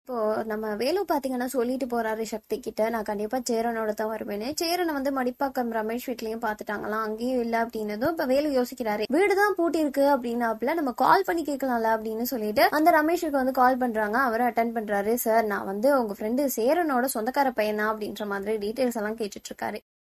இப்போ நம்ம வேலு பாத்தீங்கன்னா சொல்லிட்டு போறாரு சக்தி கிட்ட, நான் கண்டிப்பா சேரனோட தான் வருவேன்னு. சேரனை வந்து மடிப்பாக்கம் ரமேஷ் வீட்லயும் பாத்துட்டாங்களாம், அங்கேயும் இல்ல அப்படின்னதும் இப்ப வேலு யோசிக்கிறாரு, வீடுதான் பூட்டி இருக்கு அப்படின்னாப்புல நம்ம கால் பண்ணி கேட்கலாம்ல அப்படின்னு சொல்லிட்டு அந்த ரமேஷுக்கு வந்து கால் பண்றாங்க. அவரை அட்டன் பண்றாரு. சார், நான் வந்து உங்க ஃப்ரெண்டு சேரனோட சொந்தக்கார பையனா அப்படின்ற மாதிரி டீடைல்ஸ் எல்லாம் கேட்டுட்டு இருக்காரு.